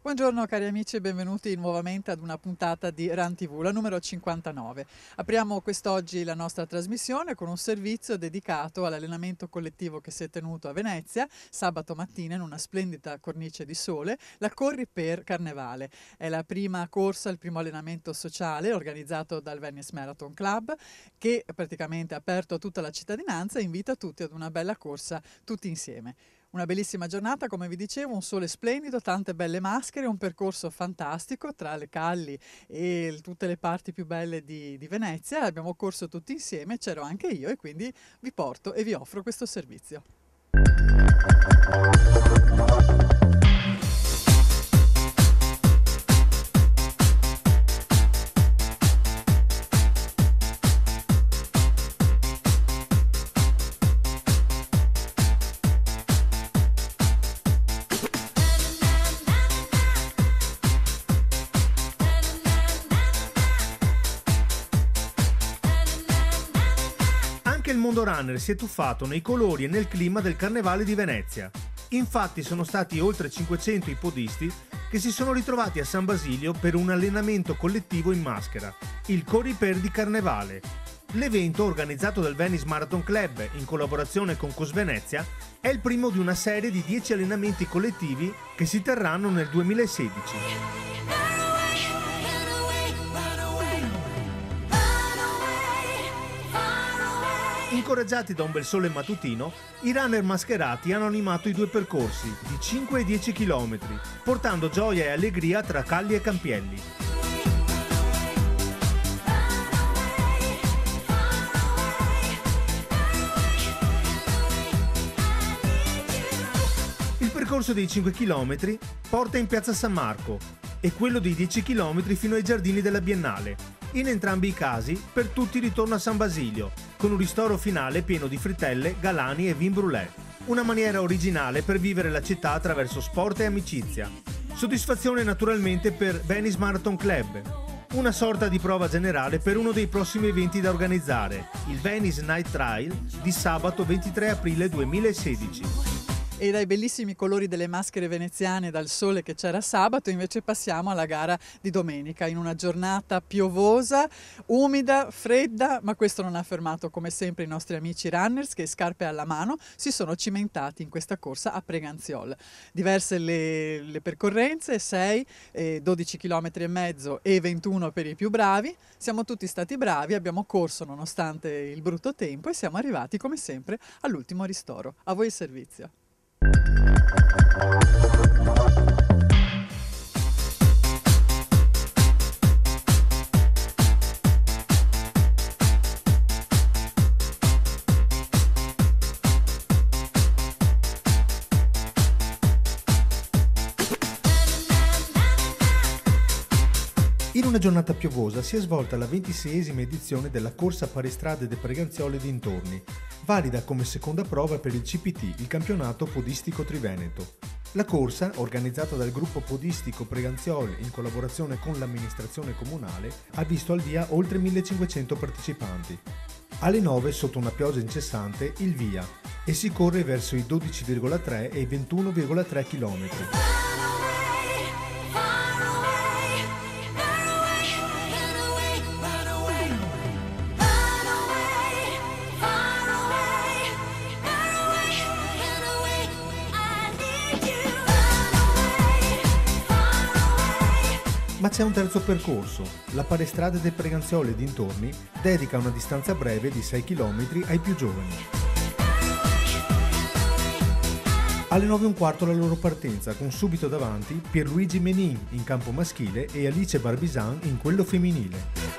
Buongiorno cari amici e benvenuti nuovamente ad una puntata di Run TV, la numero 59. Apriamo quest'oggi la nostra trasmissione con un servizio dedicato all'allenamento collettivo che si è tenuto a Venezia sabato mattina in una splendida cornice di sole, la Corri per Carnevale. È la prima corsa, il primo allenamento sociale organizzato dal Venice Marathon Club che praticamente ha aperto a tutta la cittadinanza e invita tutti ad una bella corsa tutti insieme. Una bellissima giornata, come vi dicevo, un sole splendido, tante belle maschere, un percorso fantastico tra le calli e tutte le parti più belle di Venezia. Abbiamo corso tutti insieme, c'ero anche io e quindi vi porto e vi offro questo servizio. Il mondo runner si è tuffato nei colori e nel clima del Carnevale di Venezia. Infatti sono stati oltre 500 i podisti che si sono ritrovati a San Basilio per un allenamento collettivo in maschera, il Corri per di Carnevale. L'evento, organizzato dal Venice Marathon Club in collaborazione con Cos Venezia, è il primo di una serie di 10 allenamenti collettivi che si terranno nel 2016. Incoraggiati da un bel sole mattutino, i runner mascherati hanno animato i due percorsi di 5 e 10 km, portando gioia e allegria tra calli e campielli. Il percorso dei 5 km porta in piazza San Marco e quello dei 10 km fino ai giardini della Biennale. In entrambi i casi, per tutti ritorno a San Basilio, con un ristoro finale pieno di frittelle, galani e vin brûlé. Una maniera originale per vivere la città attraverso sport e amicizia. Soddisfazione naturalmente per Venice Marathon Club. Una sorta di prova generale per uno dei prossimi eventi da organizzare, il Venice Night Trail di sabato 23 aprile 2016. E dai bellissimi colori delle maschere veneziane, dal sole che c'era sabato, invece passiamo alla gara di domenica, in una giornata piovosa, umida, fredda, ma questo non ha fermato come sempre i nostri amici runners che, scarpe alla mano, si sono cimentati in questa corsa a Preganziol. Diverse le percorrenze, 6, 12 km e mezzo e 21 per i più bravi. Siamo tutti stati bravi, abbiamo corso nonostante il brutto tempo e siamo arrivati come sempre all'ultimo ristoro. A voi il servizio. In una giornata piovosa si è svolta la 26esima edizione della Corsa Paristrade de Preganziol e dintorni, valida come seconda prova per il CPT, il campionato podistico triveneto. La corsa, organizzata dal gruppo podistico Preganziol in collaborazione con l'amministrazione comunale, ha visto al via oltre 1500 partecipanti. Alle 9, sotto una pioggia incessante, il via e si corre verso i 12,3 e i 21,3 km. Ma c'è un terzo percorso. La Paristrade de Preganziol e dintorni dedica una distanza breve di 6 km ai più giovani. Alle 9:15 la loro partenza, con subito davanti Pierluigi Menin in campo maschile e Alice Barbisan in quello femminile.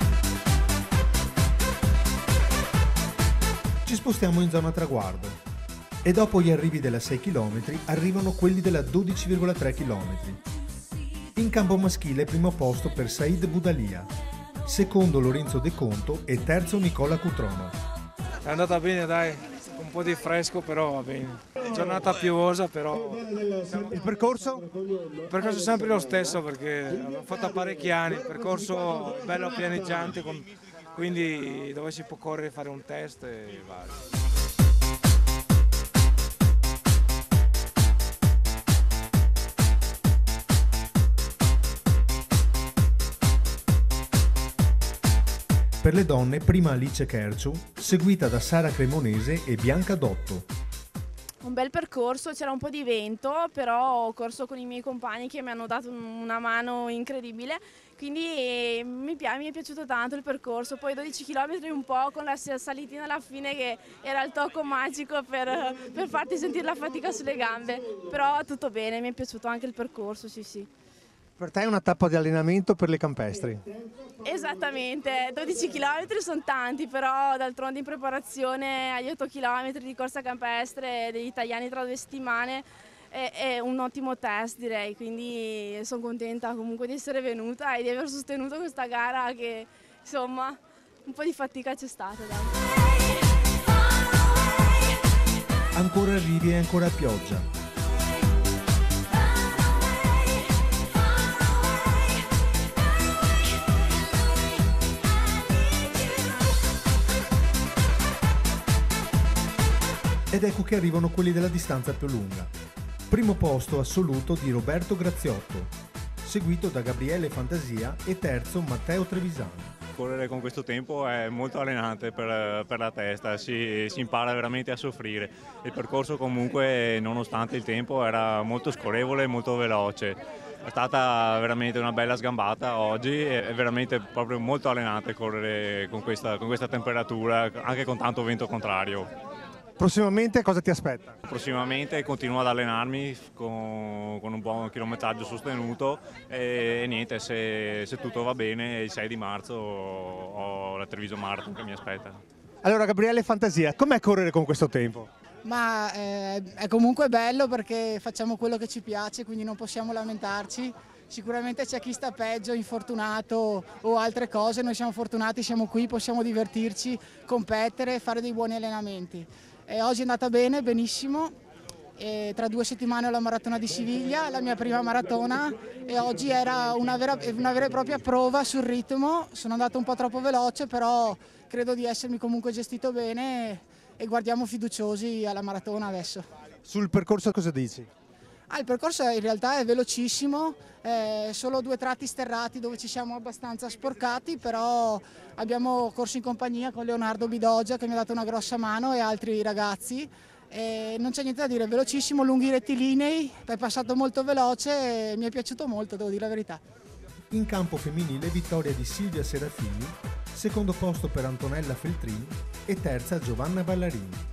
Ci spostiamo in zona traguardo e dopo gli arrivi della 6 km arrivano quelli della 12,3 km. In campo maschile primo posto per Said Budalia, secondo Lorenzo De Conto e terzo Nicola Cutrono. È andata bene, dai, un po' di fresco però va bene. Giornata piovosa però. Il percorso? Il percorso è sempre lo stesso perché l'ho fatto parecchi anni, il percorso bello pianeggiante, quindi dove si può correre e fare un test e vai. Per le donne prima Alice Kerciu, seguita da Sara Cremonese e Bianca Dotto. Un bel percorso, c'era un po' di vento, però ho corso con i miei compagni che mi hanno dato una mano incredibile, quindi mi è piaciuto tanto il percorso. Poi 12 km un po' con la salitina alla fine che era il tocco magico per farti sentire la fatica sulle gambe, però tutto bene, mi è piaciuto anche il percorso, sì sì. Per te è una tappa di allenamento per le campestri? Esattamente, 12 km sono tanti, però d'altronde in preparazione agli 8 km di corsa campestre degli italiani tra 2 settimane è un ottimo test, direi, quindi sono contenta comunque di essere venuta e di aver sostenuto questa gara che insomma un po' di fatica c'è stata. Dai. Ancora arrivi e ancora pioggia. Ed ecco che arrivano quelli della distanza più lunga. Primo posto assoluto di Roberto Graziotto, seguito da Gabriele Fantasia e terzo Matteo Trevisani. Correre con questo tempo è molto allenante per la testa, si impara veramente a soffrire. Il percorso comunque, nonostante il tempo, era molto scorrevole e molto veloce. È stata veramente una bella sgambata oggi, è veramente proprio molto allenante correre con questa temperatura, anche con tanto vento contrario. Prossimamente cosa ti aspetta? Prossimamente continuo ad allenarmi con un buon chilometraggio sostenuto e niente, se tutto va bene il 6 di marzo ho la Treviso Marathon che mi aspetta. Allora Gabriele Fantasia, com'è correre con questo tempo? Ma è comunque bello perché facciamo quello che ci piace, quindi non possiamo lamentarci. Sicuramente c'è chi sta peggio, infortunato o altre cose, noi siamo fortunati, siamo qui, possiamo divertirci, competere, fare dei buoni allenamenti. Oggi è andata bene, benissimo, e tra 2 settimane ho la maratona di Siviglia, la mia prima maratona, e oggi era una vera e propria prova sul ritmo. Sono andato un po' troppo veloce, però credo di essermi comunque gestito bene e guardiamo fiduciosi alla maratona adesso. Sul percorso cosa dici? Il percorso in realtà è velocissimo, solo 2 tratti sterrati dove ci siamo abbastanza sporcati, però abbiamo corso in compagnia con Leonardo Bidoggia che mi ha dato una grossa mano e altri ragazzi. Non c'è niente da dire, è velocissimo, lunghi rettilinei, è passato molto veloce e mi è piaciuto molto, devo dire la verità. In campo femminile vittoria di Silvia Serafini, secondo posto per Antonella Feltrini e terza Giovanna Ballarini.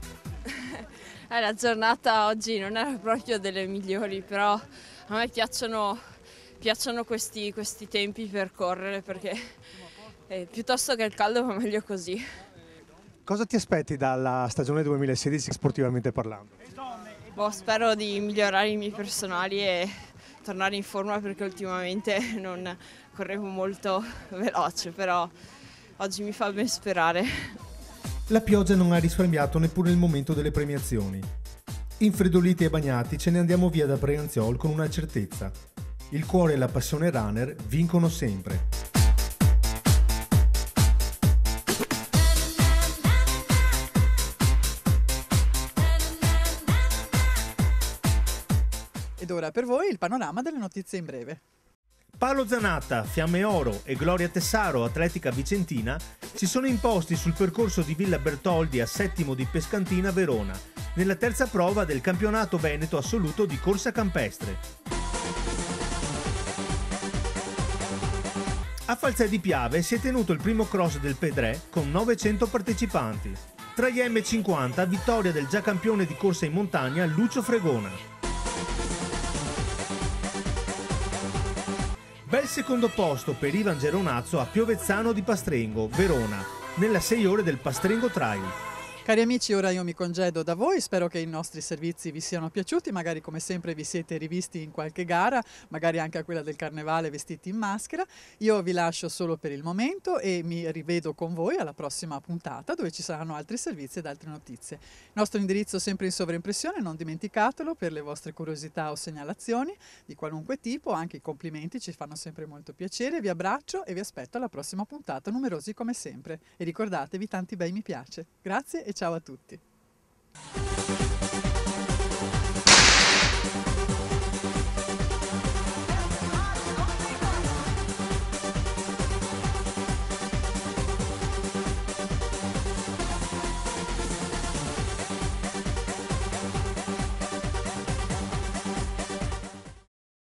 La giornata oggi non era proprio delle migliori, però a me piacciono questi tempi per correre perché piuttosto che il caldo va meglio così. Cosa ti aspetti dalla stagione 2016 sportivamente parlando? Spero di migliorare i miei personali e tornare in forma perché ultimamente non correvo molto veloce, però oggi mi fa ben sperare. La pioggia non ha risparmiato neppure il momento delle premiazioni. Infreddoliti e bagnati ce ne andiamo via da Brianzol con una certezza. Il cuore e la passione runner vincono sempre. Ed ora per voi il panorama delle notizie in breve. Paolo Zanatta, Fiamme Oro e Gloria Tessaro, atletica vicentina, si sono imposti sul percorso di Villa Bertoldi a Settimo di Pescantina, Verona, nella terza prova del campionato veneto assoluto di corsa campestre. A Falzè di Piave si è tenuto il primo cross del Pedré con 900 partecipanti. Tra gli M50, vittoria del già campione di corsa in montagna Lucio Fregona. Bel secondo posto per Ivan Geronazzo a Piovezzano di Pastrengo, Verona, nella 6 ore del Pastrengo Trail. Cari amici, ora io mi congedo da voi, spero che i nostri servizi vi siano piaciuti, magari come sempre vi siete rivisti in qualche gara, magari anche a quella del carnevale vestiti in maschera. Io vi lascio solo per il momento e mi rivedo con voi alla prossima puntata dove ci saranno altri servizi ed altre notizie. Il nostro indirizzo sempre in sovraimpressione, non dimenticatelo per le vostre curiosità o segnalazioni di qualunque tipo, anche i complimenti ci fanno sempre molto piacere. Vi abbraccio e vi aspetto alla prossima puntata, numerosi come sempre. E ricordatevi tanti bei mi piace. Grazie e ciao a tutti.